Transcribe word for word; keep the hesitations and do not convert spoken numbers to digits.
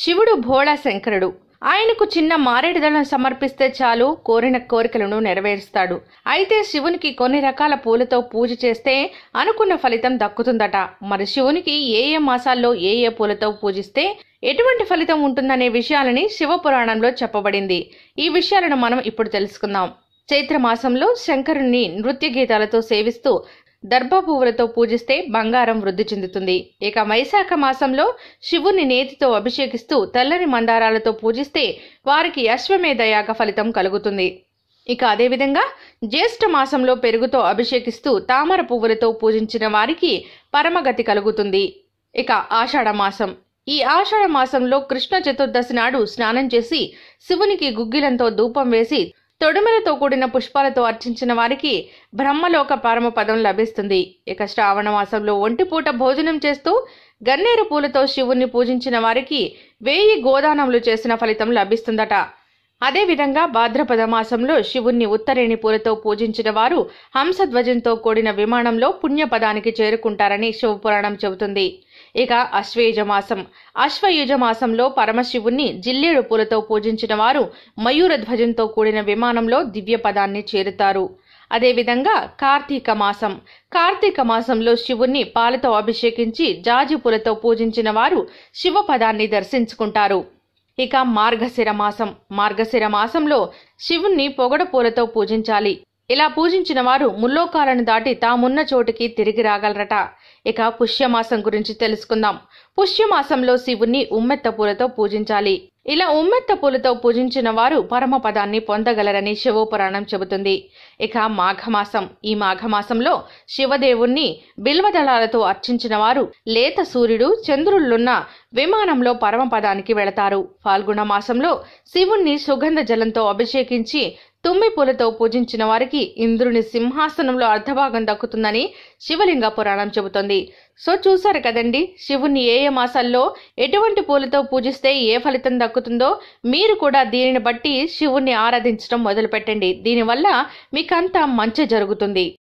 శివుడు భోళా శంకరుడు. ఆయనకు చిన్న మారేడుదళం సమర్పిస్తే చాలు కోరిన కోరికలను నెరవేరుస్తాడు. అయితే శివునికి కొన్ని రకాల పూలతో పూజ చేస్తే అనుకున్న ఫలితం దక్కుతుందట. మరి శివునికి ఏ ఏ మాసాల్లో ఏ ఏ పూలతో పూజిస్తే ఎటువంటి ఫలితం ఉంటుందనే విషయాలని శివపురాణంలో చెప్పబడింది. ఈ విషయాలను మనం ఇప్పుడు తెలుసుకుందాం. చైత్ర మాసంలో శంకరుణ్ణి నృత్య గీతాలతో సేవిస్తూ దర్భ పువ్వులతో పూజిస్తే బంగారం వృద్ధి చెందుతుంది. ఇక వైశాఖ మాసంలో శివుని నేతితో అభిషేకిస్తూ తెల్లని మందారాలతో పూజిస్తే వారికి అశ్వమేధ యాగ ఫలితం కలుగుతుంది. ఇక అదేవిధంగా జ్యేష్ఠ మాసంలో పెరుగుతో అభిషేకిస్తూ తామర పువ్వులతో పూజించిన వారికి పరమగతి కలుగుతుంది. ఇక ఆషాఢ మాసం. ఈ ఆషాఢ మాసంలో కృష్ణ చతుర్దశి నాడు స్నానం చేసి శివునికి గుగ్గిలంతో ధూపం వేసి తొడుమలతో కూడిన పుష్పాలతో అర్చించిన వారికి బ్రహ్మలోక పరమ పదం లభిస్తుంది. ఇక శ్రావణ మాసంలో ఒంటిపూట భోజనం చేస్తూ గన్నేరు పూలతో శివుణ్ణి పూజించిన వారికి వేయి గోదానములు చేసిన ఫలితం లభిస్తుందట. అదేవిధంగా భాద్రపద మాసంలో శివుణ్ణి ఉత్తరేణి పూలతో పూజించిన వారు హంసధ్వజంతో కూడిన విమానంలో పుణ్యపదానికి చేరుకుంటారని శివపురాణం చెబుతుంది. ఇక అశ్వయుజ మాసం. అశ్వయుజ మాసంలో పరమశివుణ్ణి జిల్లేడు పూలతో పూజించిన వారు మయూర ధ్వజంతో కూడిన విమానంలో దివ్య పదాన్ని చేరుతారు. అదేవిధంగా కార్తీక మాసం. కార్తీక మాసంలో శివుణ్ణి పాలతో అభిషేకించి జాజి పూలతో పూజించిన వారు శివ పదాన్ని దర్శించుకుంటారు. ఇక మార్గశిర మాసం. మార్గశిర మాసంలో శివుణ్ణి పొగడ పూలతో పూజించాలి. ఇలా పూజించిన వారు ముల్లోకాలను దాటి తామున్న చోటికి తిరిగి రాగలరట. ఇక పుష్యమాసం గురించి తెలుసుకుందాం. పుష్యమాసంలో శివుణ్ణి ఉమ్మెత్త పూలతో పూజించాలి. ఇలా ఉమ్మెత్త పూలతో పూజించిన వారు పరమపదాన్ని పొందగలరని శివపురాణం చెబుతుంది. ఇక మాఘమాసం. ఈ మాఘమాసంలో శివదేవుణ్ణి బిల్వదళాలతో అర్చించిన వారు లేత సూర్యుడు చంద్రులున్న విమానంలో పరమపదానికి వెళతారు. ఫాల్గుణ మాసంలో శివుణ్ణి సుగంధ జలంతో అభిషేకించి తుమ్మి పూలతో పూజించిన వారికి ఇంద్రుని సింహాసనంలో అర్ధభాగం దక్కుతుందని శివలింగ పురాణం చెబుతోంది. సో చూసారు కదండి, శివుణ్ణి ఏ ఏ మాసాల్లో ఎటువంటి పూలతో పూజిస్తే ఏ ఫలితం దక్కుతుందో. మీరు కూడా దీనిని బట్టి శివుణ్ణి ఆరాధించడం మొదలు పెట్టండి. దీనివల్ల మీకంతా మంచి జరుగుతుంది.